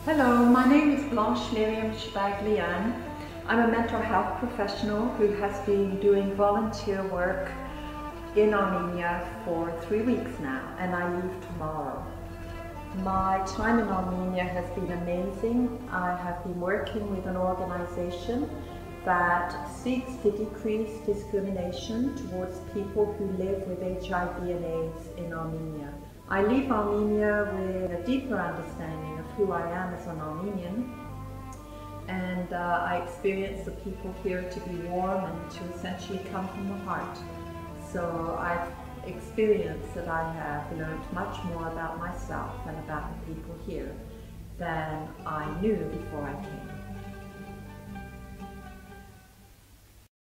Hello, my name is Blanche Shahbaghlian. I'm a mental health professional who has been doing volunteer work in Armenia for 3 weeks now, and I leave tomorrow. My time in Armenia has been amazing. I have been working with an organization that seeks to decrease discrimination towards people who live with HIV and AIDS in Armenia. I leave Armenia with a deeper understanding of who I am as an Armenian, and I experience the people here to be warm and to essentially come from the heart. So I've experienced that I have learned much more about myself and about the people here than I knew before I came.